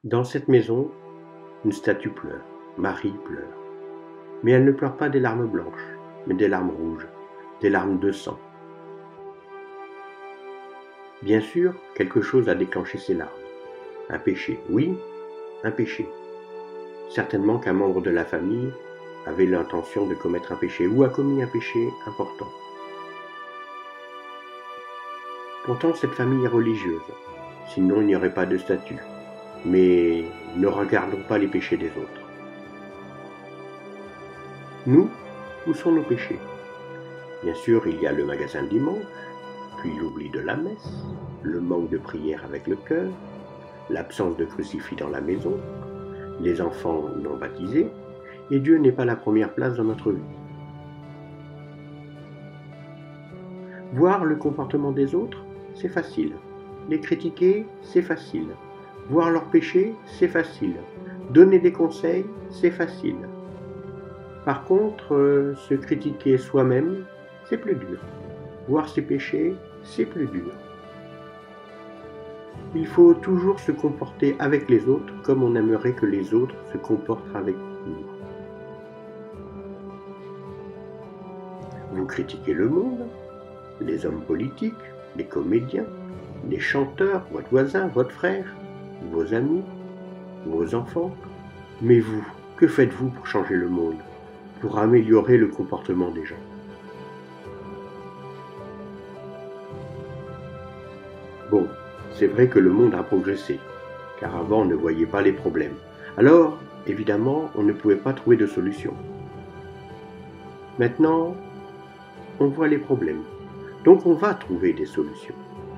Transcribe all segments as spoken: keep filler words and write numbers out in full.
Dans cette maison, une statue pleure, Marie pleure. Mais elle ne pleure pas des larmes blanches, mais des larmes rouges, des larmes de sang. Bien sûr, quelque chose a déclenché ces larmes. Un péché, oui, un péché. Certainement qu'un membre de la famille avait l'intention de commettre un péché ou a commis un péché important. Pourtant, cette famille est religieuse, sinon il n'y aurait pas de statue. Mais ne regardons pas les péchés des autres. Nous, où sont nos péchés? Bien sûr, il y a le magasin de dimanche, puis l'oubli de la messe, le manque de prière avec le cœur, l'absence de crucifix dans la maison, les enfants non baptisés, et Dieu n'est pas la première place dans notre vie. Voir le comportement des autres, c'est facile. Les critiquer, c'est facile. Voir leurs péchés, c'est facile. Donner des conseils, c'est facile. Par contre, euh, se critiquer soi-même, c'est plus dur. Voir ses péchés, c'est plus dur. Il faut toujours se comporter avec les autres comme on aimerait que les autres se comportent avec nous. Vous critiquez le monde, les hommes politiques, les comédiens, les chanteurs, votre voisin, votre frère, vos amis, vos enfants. Mais vous, que faites-vous pour changer le monde, pour améliorer le comportement des gens? Bon, c'est vrai que le monde a progressé, car avant on ne voyait pas les problèmes. Alors, évidemment, on ne pouvait pas trouver de solution. Maintenant, on voit les problèmes, donc on va trouver des solutions.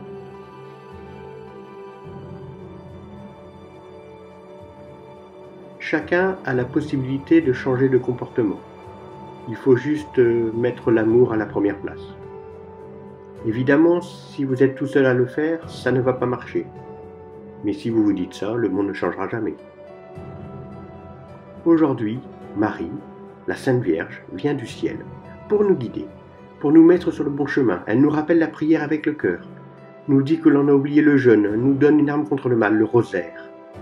Chacun a la possibilité de changer de comportement. Il faut juste mettre l'amour à la première place. Évidemment, si vous êtes tout seul à le faire, ça ne va pas marcher. Mais si vous vous dites ça, le monde ne changera jamais. Aujourd'hui, Marie, la Sainte Vierge, vient du ciel pour nous guider, pour nous mettre sur le bon chemin. Elle nous rappelle la prière avec le cœur, nous dit que l'on a oublié le jeûne, nous donne une arme contre le mal, le rosaire.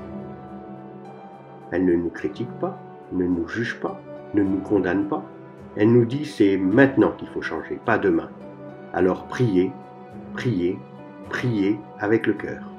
Elle ne nous critique pas, ne nous juge pas, ne nous condamne pas. Elle nous dit c'est maintenant qu'il faut changer, pas demain. Alors priez, priez, priez avec le cœur.